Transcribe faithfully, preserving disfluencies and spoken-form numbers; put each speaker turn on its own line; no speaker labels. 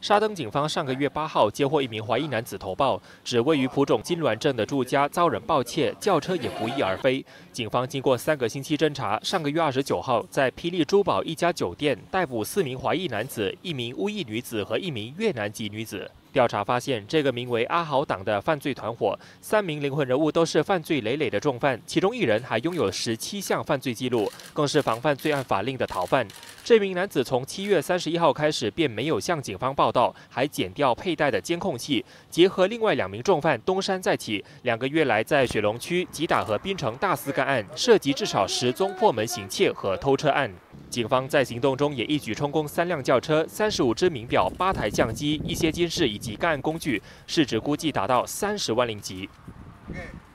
沙登警方上个月八号接获一名华裔男子投报，指位于蒲种金銮镇的住家遭人盗窃，轿车也不翼而飞。警方经过三个星期侦查，上个月二十九号在霹雳珠宝一家酒店逮捕四名华裔男子、一名乌裔女子和一名越南籍女子。 调查发现，这个名为阿豪党的犯罪团伙，三名灵魂人物都是犯罪累累的重犯，其中一人还拥有十七项犯罪记录，更是防范罪案法令的逃犯。这名男子从七月三十一号开始便没有向警方报到，还剪掉佩戴的监控器，结合另外两名重犯东山再起，两个月来在雪隆区吉打和槟城大肆干案，涉及至少十宗破门行窃和偷车案。 警方在行动中也一举充公三辆轿车、三十五只名表、八台相机、一些监视以及干案工具，市值估计达到三十万令吉。Okay.